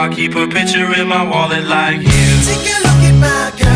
I keep a picture in my wallet like you. Take a look at my girl.